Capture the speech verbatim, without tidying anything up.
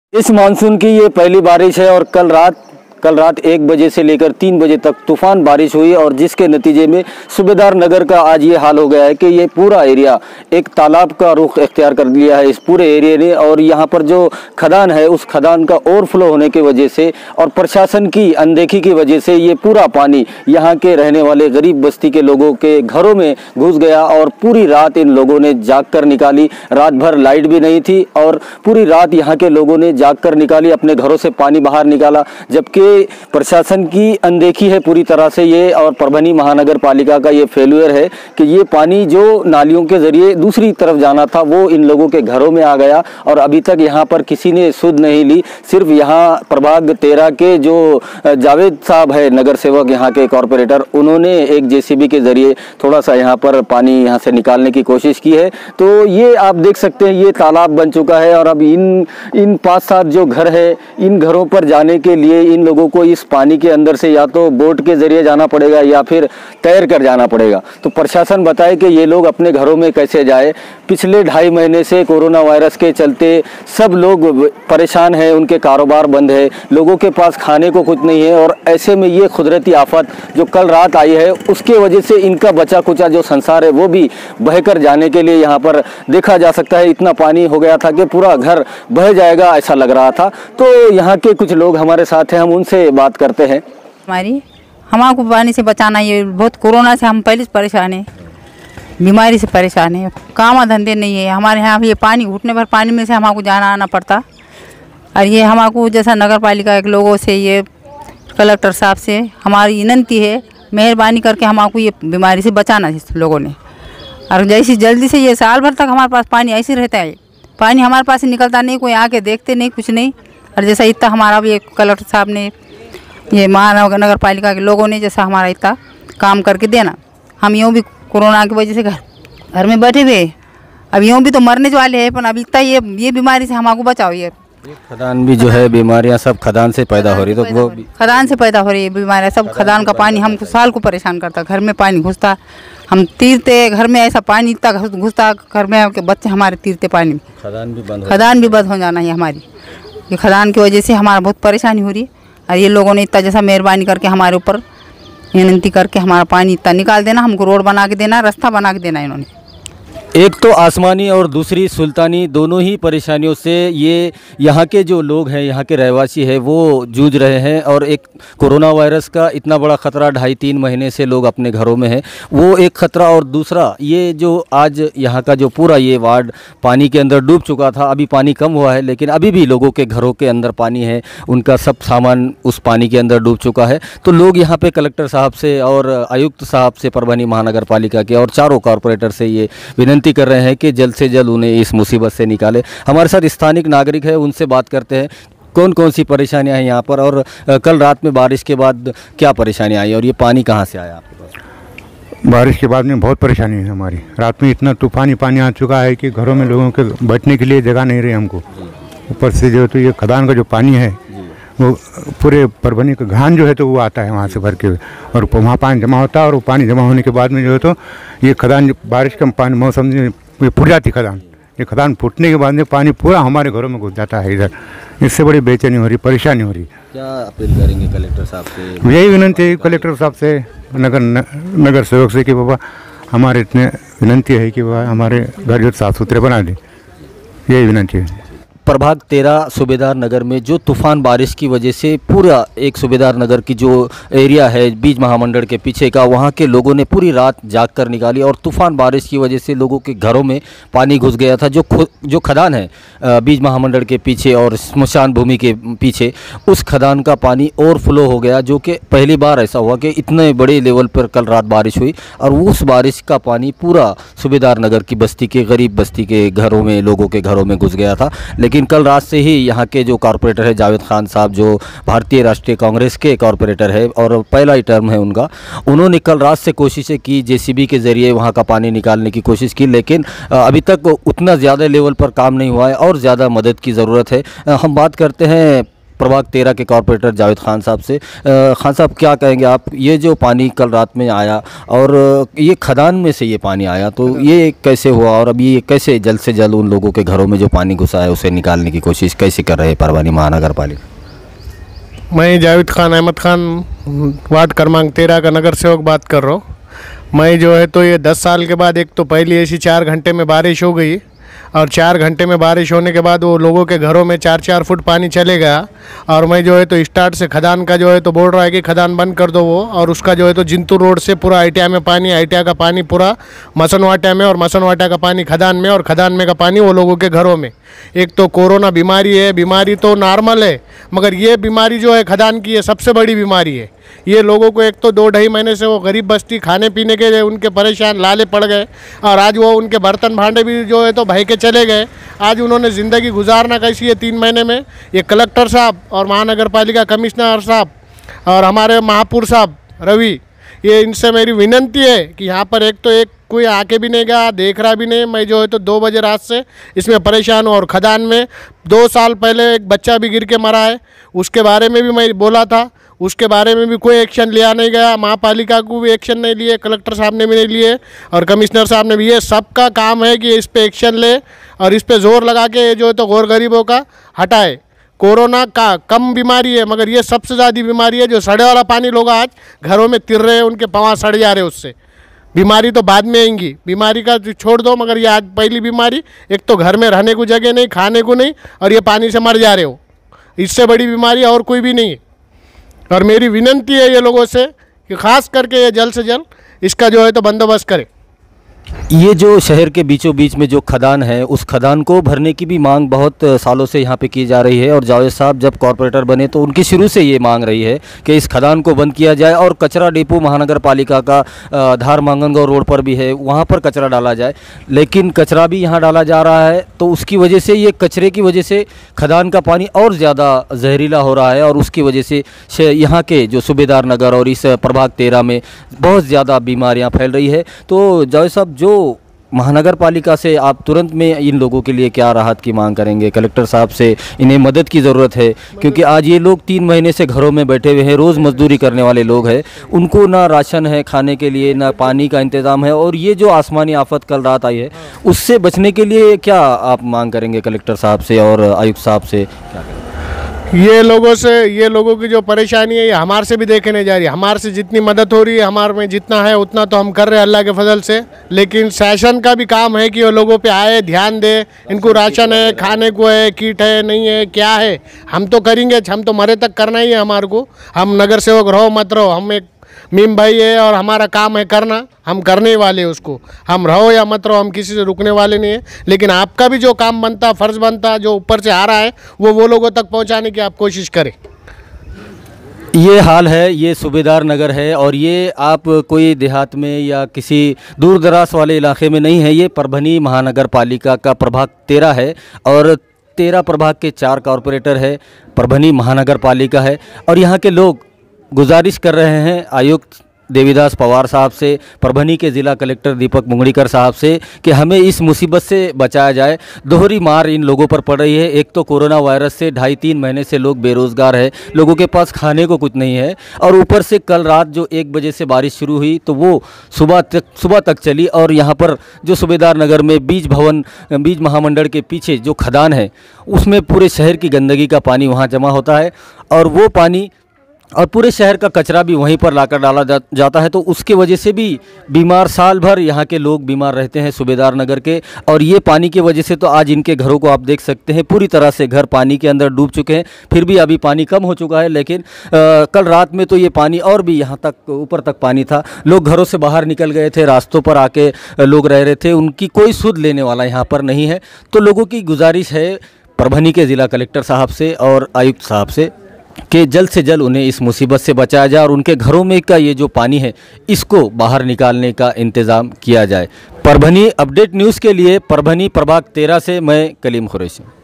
इस मानसून की ये पहली बारिश है और कल रात कल रात एक बजे से लेकर तीन बजे तक तूफान बारिश हुई और जिसके नतीजे में सूबेदार नगर का आज ये हाल हो गया है कि ये पूरा एरिया एक तालाब का रुख इख्तियार कर लिया है इस पूरे एरिया ने। और यहाँ पर जो खदान है उस खदान का ओवरफ्लो होने की वजह से और प्रशासन की अनदेखी की वजह से ये पूरा पानी यहाँ के रहने वाले गरीब बस्ती के लोगों के घरों में घुस गया और पूरी रात इन लोगों ने जाग कर निकाली। रात भर लाइट भी नहीं थी और पूरी रात यहाँ के लोगों ने जाग कर निकाली, अपने घरों से पानी बाहर निकाला, जबकि प्रशासन की अनदेखी है पूरी तरह से ये। और परभनी महानगर पालिका का ये फेल्यूर है कि ये पानी जो नालियों के जरिए दूसरी तरफ जाना था वो इन लोगों के घरों में आ गया और अभी तक यहाँ पर किसी ने सुध नहीं ली। सिर्फ यहाँ प्रभाग तेरह के जो जावेद साहब है नगर सेवक यहाँ के कॉरपोरेटर, उन्होंने एक जेसीबी के जरिए थोड़ा सा यहाँ पर पानी यहाँ से निकालने की कोशिश की है। तो ये आप देख सकते हैं ये तालाब बन चुका है और अब इन इन पाँच सात जो घर है इन घरों पर जाने के लिए इन लोगों को इस पानी के अंदर से या तो बोट के जरिए जाना पड़ेगा या फिर तैर कर जाना पड़ेगा। तो प्रशासन बताए कि ये लोग अपने घरों में कैसे जाए। पिछले ढाई महीने से कोरोना वायरस के चलते सब लोग परेशान हैं, उनके कारोबार बंद है, लोगों के पास खाने को कुछ नहीं है और ऐसे में ये कुदरती आफत जो कल रात आई है उसके वजह से इनका बचा कुचा जो संसार है वो भी बहकर जाने के लिए यहाँ पर देखा जा सकता है। इतना पानी हो गया था कि पूरा घर बह जाएगा ऐसा लग रहा था। तो यहाँ के कुछ लोग हमारे साथ हैं, हम उनसे बात करते हैं। हमारी हमारे पानी से बचाना, ये बहुत कोरोना से हम पहले से परेशान हैं, बीमारी से परेशान है, काम धंधे नहीं है हमारे यहाँ। ये पानी घुटने भर पानी में से हमारे जाना आना पड़ता और ये हमारे जैसा नगर पालिका के लोगों से, ये कलेक्टर साहब से हमारी विनती है, मेहरबानी करके हमारे ये बीमारी से बचाना है लोगों ने। और जैसे जल्दी से ये साल भर तक हमारे पास पानी ऐसे रहता है, पानी हमारे पास से निकलता नहीं, कोई आके देखते नहीं कुछ नहीं। और जैसा इतना हमारा भी कलेक्टर साहब ने, ये महानगर पालिका के लोगों ने जैसा हमारा इतना काम करके देना, हम यूँ भी कोरोना की वजह से घर घर में बैठे हुए, अब यूँ भी तो मरने वाले हैं, पर अभी इतना ये ये बीमारी से हमारे बचाओ। ये खदान भी जो है बीमारियां सब खदान से पैदा हो रही, तो वो खदान से पैदा हो रही है बीमारियाँ सब। खदान का पानी हमको साल को परेशान करता, घर में पानी घुसता, हम तीरते घर में, ऐसा पानी इतना घुसता घर में के बच्चे हमारे तीरते पानी में। खदान भी बंद खदान भी बंद हो जाना है हमारी, ये खदान की वजह से हमारा बहुत परेशानी हो रही है। और ये लोगों ने इतना जैसा मेहरबानी करके हमारे ऊपर विनती करके हमारा पानी इतना निकाल देना, हमको रोड बना के देना, रास्ता बना के देना इन्होंने। एक तो आसमानी और दूसरी सुल्तानी, दोनों ही परेशानियों से ये यहाँ के जो लोग हैं, यहाँ के रहवासी हैं, वो जूझ रहे हैं। और एक कोरोना वायरस का इतना बड़ा ख़तरा ढाई तीन महीने से लोग अपने घरों में हैं, वो एक ख़तरा। और दूसरा ये जो आज यहाँ का जो पूरा ये वार्ड पानी के अंदर डूब चुका था, अभी पानी कम हुआ है लेकिन अभी भी लोगों के घरों के अंदर पानी है, उनका सब सामान उस पानी के अंदर डूब चुका है। तो लोग यहाँ पे कलेक्टर साहब से और आयुक्त साहब से, परभनी महानगर पालिका के और चारों कॉरपोरेटर से ये विनती कर रहे हैं कि जल्द से जल्द उन्हें इस मुसीबत से निकाले। हमारे साथ स्थानिक नागरिक है, उनसे बात करते हैं कौन कौन सी परेशानियां हैं यहाँ पर और कल रात में बारिश के बाद क्या परेशानियां आई और ये पानी कहाँ से आया आपके पास? बारिश के बाद में बहुत परेशानी है हमारी। रात में इतना तूफानी पानी आ चुका है कि घरों में लोगों के बैठने के लिए जगह नहीं रही हमको। ऊपर से जो तो ये खदान का जो पानी है वो पूरे परभनी का घान जो है तो वो आता है वहाँ से भर के, और वहाँ पानी जमा होता है और वो पानी जमा होने के बाद में जो है तो ये खदान बारिश का पानी मौसम में ये फूट जाती खदान। ये खदान फूटने के बाद में पानी पूरा हमारे घरों में घुस जाता है इधर। इससे बड़ी बेचैनी हो रही, परेशानी हो रही। क्या अपील करेंगे कलेक्टर साहब से? यही विनती है कलेक्टर साहब से, नगर नगर सेवक से कि बाबा हमारे इतने विनती है कि बाबा हमारे घर जो साफ़ सुथरे बना दें, यही विनती है। प्रभाग तेरह सूबेदार नगर में जो तूफ़ान बारिश की वजह से पूरा एक सूबेदार नगर की जो एरिया है बीज महामंडल के पीछे का, वहाँ के लोगों ने पूरी रात जाग कर निकाली और तूफ़ान बारिश की वजह से लोगों के घरों में पानी घुस गया था। जो जो खदान है बीज महामंडल के पीछे और स्मशान भूमि के पीछे, उस खदान का पानी ओवरफ्लो हो गया, जो कि पहली बार ऐसा हुआ कि इतने बड़े लेवल पर कल रात बारिश हुई और उस बारिश का पानी पूरा सूबेदार नगर की बस्ती के गरीब बस्ती के घरों में, लोगों के घरों में घुस गया था। लेकिन कल रात से ही यहाँ के जो कॉरपोरेटर है जावेद खान साहब, जो भारतीय राष्ट्रीय कांग्रेस के कॉरपोरेटर है और पहला ही टर्म है उनका, उन्होंने कल रात से कोशिशें की, जेसीबी के ज़रिए वहाँ का पानी निकालने की कोशिश की, लेकिन अभी तक उतना ज़्यादा लेवल पर काम नहीं हुआ है और ज़्यादा मदद की ज़रूरत है। हम बात करते हैं प्रभाग तेरह के कॉर्पोरेटर जावेद खान साहब से। अ, खान साहब क्या कहेंगे आप, ये जो पानी कल रात में आया और ये खदान में से ये पानी आया तो ये कैसे हुआ और अब ये कैसे जल्द से जल्द उन लोगों के घरों में जो पानी घुसा है उसे निकालने की कोशिश कैसे कर रहे हैं परभनी महानगर पालिका? मैं जावेद खान अहमद खान वार्ड क्रमांक तेरह का नगर सेवक बात कर रहा हूँ। मैं जो है तो ये दस साल के बाद एक तो पहली ऐसी चार घंटे में बारिश हो गई और चार घंटे में बारिश होने के बाद वो लोगों के घरों में चार चार फुट पानी चले गया और मैं जो है तो स्टार्ट से खदान का जो है तो बोल रहा है कि खदान बंद कर दो वो, और उसका जो है तो जिंतूर रोड से पूरा आईटिया में पानी, आईटिया का पानी पूरा मसनवाटा में और मसनवाटा का पानी खदान में और खदान में का पानी वो लोगों के घरों में। एक तो कोरोना बीमारी है, बीमारी तो नॉर्मल है मगर ये बीमारी जो है खदान की ये सबसे बड़ी बीमारी है। ये लोगों को एक तो दो ढाई महीने से वो गरीब बस्ती खाने पीने के लिए उनके परेशान लाले पड़ गए और आज वो उनके बर्तन भांडे भी जो है तो भाई के चले गए। आज उन्होंने ज़िंदगी गुजारना कैसी है तीन महीने में। ये कलेक्टर साहब और महानगर पालिका कमिश्नर साहब और हमारे महापौर साहब रवि, ये इनसे मेरी विनंती है कि यहाँ पर एक तो एक कोई आके भी नहीं गया, देख रहा भी नहीं। मैं जो है तो दो बजे रात से इसमें परेशान हूँ और खदान में दो साल पहले एक बच्चा भी गिर के मरा है, उसके बारे में भी मैं बोला था, उसके बारे में भी कोई एक्शन लिया नहीं गया। महापालिका को भी एक्शन नहीं लिए, कलेक्टर साहब ने भी नहीं लिए और कमिश्नर साहब ने भी। ये सबका काम है कि इस पे एक्शन ले और इस पे जोर लगा के जो है तो गौर गरीबों का हटाए। कोरोना का कम बीमारी है मगर ये सबसे ज़्यादा बीमारी है जो सड़े वाला पानी लोग आज घरों में तिर रहे हैं, उनके पवा सड़ जा रहे हैं। उससे बीमारी तो बाद में आएंगी, बीमारी का छोड़ दो मगर ये आज पहली बीमारी, एक तो घर में रहने को जगह नहीं, खाने को नहीं और ये पानी से मर जा रहे हो। इससे बड़ी बीमारी और कोई भी नहीं है और मेरी विनंती है ये लोगों से कि खास करके ये जल्द से जल्द इसका जो है तो बंदोबस्त करें। ये जो शहर के बीचों बीच में जो खदान है उस खदान को भरने की भी मांग बहुत सालों से यहाँ पे की जा रही है और जावेद साहब जब कॉर्पोरेटर बने तो उनकी शुरू से ये मांग रही है कि इस खदान को बंद किया जाए और कचरा डिपो महानगर पालिका का धार मांगनगांव रोड पर भी है, वहाँ पर कचरा डाला जाए। लेकिन कचरा भी यहाँ डाला जा रहा है तो उसकी वजह से ये कचरे की वजह से खदान का पानी और ज़्यादा जहरीला हो रहा है और उसकी वजह से यहाँ के जो सूबेदार नगर और इस प्रभाग तेरह में बहुत ज़्यादा बीमारियाँ फैल रही है। तो जावेद साहब, जो महानगर पालिका से आप तुरंत में इन लोगों के लिए क्या राहत की मांग करेंगे? कलेक्टर साहब से इन्हें मदद की ज़रूरत है क्योंकि आज ये लोग तीन महीने से घरों में बैठे हुए हैं, रोज़ मजदूरी करने वाले लोग हैं, उनको ना राशन है खाने के लिए, ना पानी का इंतज़ाम है और ये जो आसमानी आफत कल रात आई है उससे बचने के लिए क्या आप मांग करेंगे कलेक्टर साहब से और आयुक्त साहब से? क्या करेंगे? ये लोगों से, ये लोगों की जो परेशानी है ये हमारे से भी देखने जा रही है। हमारे से जितनी मदद हो रही है, हमारे में जितना है उतना तो हम कर रहे हैं अल्लाह के फजल से, लेकिन शासन का भी काम है कि वो लोगों पे आए, ध्यान दे, इनको राशन है, खाने को है, किट है, नहीं है, क्या है, हम तो करेंगे, हम तो मरे तक करना ही है हमारे को। हम नगर सेवक रहो मत रहो, हम एक मीम भाई है और हमारा काम है करना, हम करने वाले हैं उसको। हम रहो या मत रहो, हम किसी से रुकने वाले नहीं है, लेकिन आपका भी जो काम बनता, फ़र्ज़ बनता, जो ऊपर से आ रहा है वो वो लोगों तक पहुंचाने की आप कोशिश करें। ये हाल है, ये सूबेदार नगर है और ये आप कोई देहात में या किसी दूर दराज वाले इलाके में नहीं है, ये परभनी महानगर पालिका का प्रभाग तेरह है और तेरह प्रभाग के चार कॉरपोरेटर है, परभनी महानगर पालिका है और यहाँ के लोग गुजारिश कर रहे हैं आयुक्त देवीदास पवार साहब से, परभनी के ज़िला कलेक्टर दीपक मुंगड़ीकर साहब से कि हमें इस मुसीबत से बचाया जाए। दोहरी मार इन लोगों पर पड़ रही है, एक तो कोरोना वायरस से ढाई तीन महीने से लोग बेरोज़गार है, लोगों के पास खाने को कुछ नहीं है और ऊपर से कल रात जो एक बजे से बारिश शुरू हुई तो वो सुबह तक सुबह तक चली और यहाँ पर जो सूबेदार नगर में बीज भवन, बीज महामंडल के पीछे जो खदान है उसमें पूरे शहर की गंदगी का पानी वहाँ जमा होता है और वो पानी और पूरे शहर का कचरा भी वहीं पर लाकर डाला जा, जाता है तो उसकी वजह से भी बीमार, साल भर यहाँ के लोग बीमार रहते हैं सूबेदार नगर के। और ये पानी की वजह से तो आज इनके घरों को आप देख सकते हैं पूरी तरह से घर पानी के अंदर डूब चुके हैं। फिर भी अभी पानी कम हो चुका है, लेकिन आ, कल रात में तो ये पानी और भी यहाँ तक ऊपर तक पानी था। लोग घरों से बाहर निकल गए थे, रास्तों पर आके लोग रह रहे थे, उनकी कोई सुध लेने वाला यहाँ पर नहीं है। तो लोगों की गुजारिश है परभनी के ज़िला कलेक्टर साहब से और आयुक्त साहब से कि जल्द से जल्द उन्हें इस मुसीबत से बचाया जाए और उनके घरों में का ये जो पानी है इसको बाहर निकालने का इंतज़ाम किया जाए। परभनी अपडेट न्यूज़ के लिए परभनी प्रभाग तेरह से मैं कलीम खुरैशी।